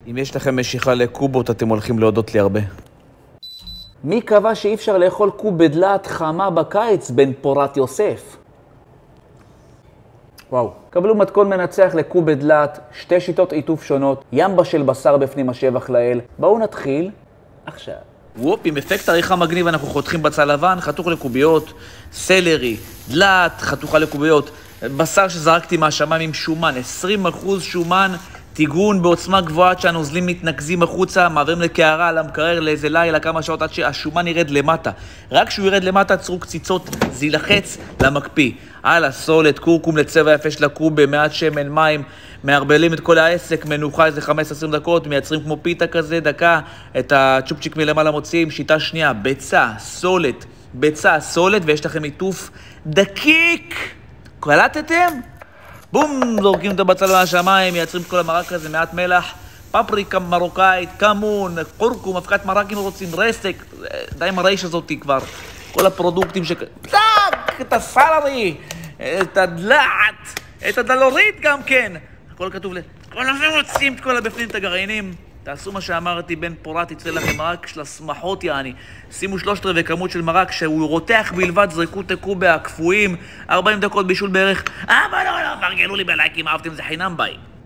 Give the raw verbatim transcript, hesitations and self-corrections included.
אם יש לכם משיכה לקובות, אתם הולכים להודות לי הרבה. מי קבע שאי אפשר לאכול קוב בדלת חמה בקיץ בין פורת יוסף? וואו. קבלו מתכון מנצח לקוב בדלת, שתי שיטות עיטוף שונות, ימבה של בשר בפנים השבח לאל. בואו נתחיל עכשיו. וופ, עם אפקט עריכה מגניב אנחנו חותכים בצל לבן, חתוך לקוביות, סלרי, דלת, חתוכה לקוביות, בשר שזרקתי מהשמיים עם שומן, עשרים אחוז שומן, טיגון בעוצמה גבוהה שהנוזלים מתנקזים החוצה, מעברים לקערה, למקרר, לאיזה לילה, כמה שעות עד שהשומן ירד למטה. רק כשהוא ירד למטה, צרו קציצות, זה ילחץ למקפיא. הלאה, סולת, קורקום לצבע יפה של הקוב, במעט שמן, מים, מערבלים את כל העסק, מנוחה איזה חמש עד עשרים דקות, מייצרים כמו פיתה כזה, דקה, את הצ'ופצ'יק מלמעלה מוציאים, שיטה שנייה, ביצה, סולת, ביצה, סולת, ויש לכם עיטוף דקיק. קלטתם? בום, זורקים את הבצל מהשמיים, מייצרים את כל המרק הזה, מעט מלח, פפריקה מרוקאית, כמון, קורקום, אבקת מרק אם רוצים, רסק, די עם הרייש הזאת כבר, כל הפרודוקטים ש... דק, את הסלרי, את הדלעת, את הדלורית גם כן, הכל כתוב ל... כל הזה רוצים את כל הבפנים, את הגרעינים, תעשו מה שאמרתי, בין פורת יצא לכם מרק של השמחות יעני, שימו שלושת רבעי כמות של מרק שהוא רותח בלבד, זרקו תקו בהקפואים, ארבעים דקות בישול בערך, אה, בוא לא, לא, פרגנו לי בלייקים, אהבתם זה חינם ביי.